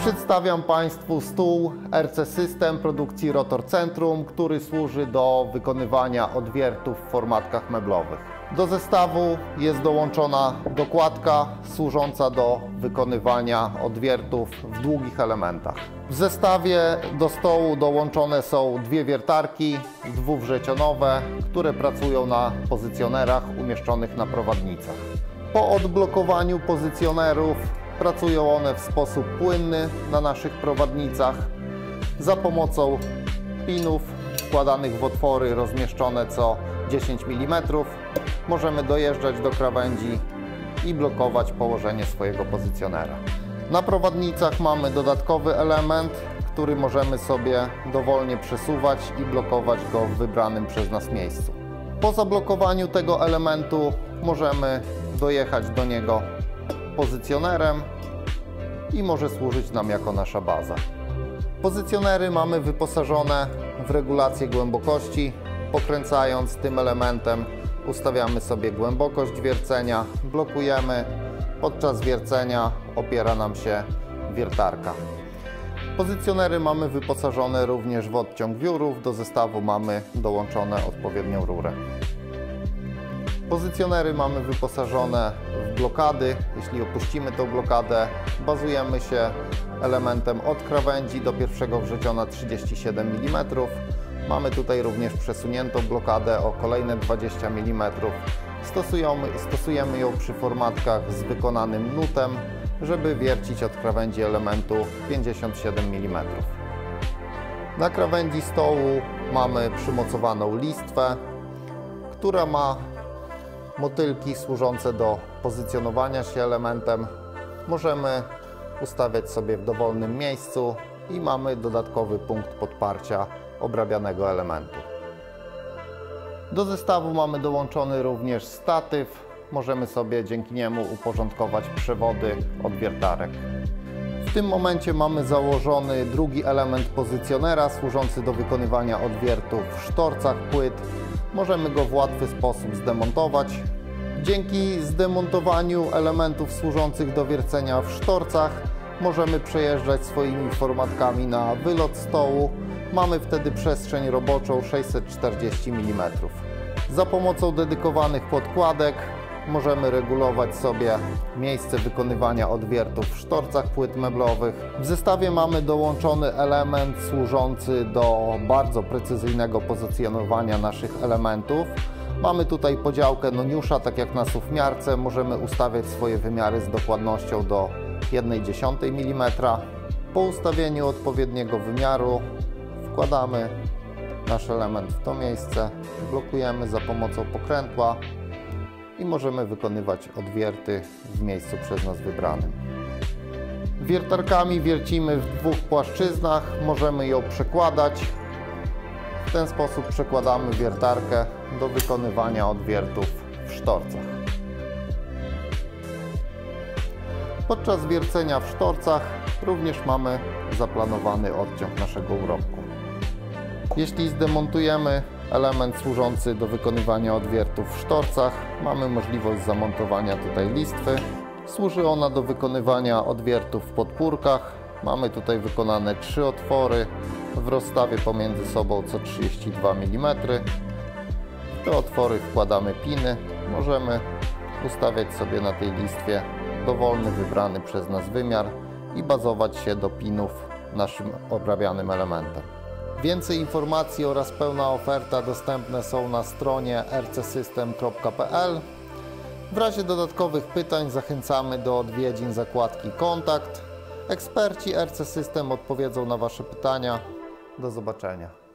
Przedstawiam Państwu stół RC System produkcji Rotor Centrum, który służy do wykonywania odwiertów w formatkach meblowych. Do zestawu jest dołączona dokładka służąca do wykonywania odwiertów w długich elementach. W zestawie do stołu dołączone są dwie wiertarki dwuwrzecionowe, które pracują na pozycjonerach umieszczonych na prowadnicach. Po odblokowaniu pozycjonerów pracują one w sposób płynny na naszych prowadnicach za pomocą pinów wkładanych w otwory rozmieszczone co 10 mm. Możemy dojeżdżać do krawędzi i blokować położenie swojego pozycjonera. Na prowadnicach mamy dodatkowy element, który możemy sobie dowolnie przesuwać i blokować go w wybranym przez nas miejscu. Po zablokowaniu tego elementu możemy dojechać do niego pozycjonerem i może służyć nam jako nasza baza. Pozycjonery mamy wyposażone w regulację głębokości. Pokręcając tym elementem ustawiamy sobie głębokość wiercenia, blokujemy. Podczas wiercenia opiera nam się wiertarka. Pozycjonery mamy wyposażone również w odciąg wiórów. Do zestawu mamy dołączone odpowiednią rurę. Pozycjonery mamy wyposażone w blokady. Jeśli opuścimy tą blokadę, bazujemy się elementem od krawędzi do pierwszego wrzeciona 37 mm. Mamy tutaj również przesuniętą blokadę o kolejne 20 mm. Stosujemy ją przy formatkach z wykonanym nutem, żeby wiercić od krawędzi elementu 57 mm. Na krawędzi stołu mamy przymocowaną listwę, która ma motylki służące do pozycjonowania się elementem. Możemy ustawiać sobie w dowolnym miejscu i mamy dodatkowy punkt podparcia obrabianego elementu. Do zestawu mamy dołączony również statyw. Możemy sobie dzięki niemu uporządkować przewody od wiertarek. W tym momencie mamy założony drugi element pozycjonera służący do wykonywania odwiertów w sztorcach płyt. Możemy go w łatwy sposób zdemontować. Dzięki zdemontowaniu elementów służących do wiercenia w sztorcach możemy przejeżdżać swoimi formatkami na wylot stołu. Mamy wtedy przestrzeń roboczą 640 mm. Za pomocą dedykowanych podkładek możemy regulować sobie miejsce wykonywania odwiertów w sztorcach płyt meblowych. W zestawie mamy dołączony element służący do bardzo precyzyjnego pozycjonowania naszych elementów. Mamy tutaj podziałkę noniusza, tak jak na suwmiarce. Możemy ustawiać swoje wymiary z dokładnością do 1/10 mm. Po ustawieniu odpowiedniego wymiaru wkładamy nasz element w to miejsce, blokujemy za pomocą pokrętła i możemy wykonywać odwierty w miejscu przez nas wybranym. Wiertarkami wiercimy w dwóch płaszczyznach, możemy ją przekładać. W ten sposób przekładamy wiertarkę do wykonywania odwiertów w sztorcach. Podczas wiercenia w sztorcach również mamy zaplanowany odciąg naszego urobku. Jeśli zdemontujemy element służący do wykonywania odwiertów w sztorcach, mamy możliwość zamontowania tutaj listwy. Służy ona do wykonywania odwiertów w podpórkach. Mamy tutaj wykonane 3 otwory w rozstawie pomiędzy sobą co 32 mm. W te otwory wkładamy piny. Możemy ustawiać sobie na tej listwie dowolny wybrany przez nas wymiar i bazować się do pinów naszym obrabianym elementem. Więcej informacji oraz pełna oferta dostępne są na stronie rcsystem.pl. W razie dodatkowych pytań zachęcamy do odwiedzin zakładki Kontakt. Eksperci RC System odpowiedzą na Wasze pytania. Do zobaczenia.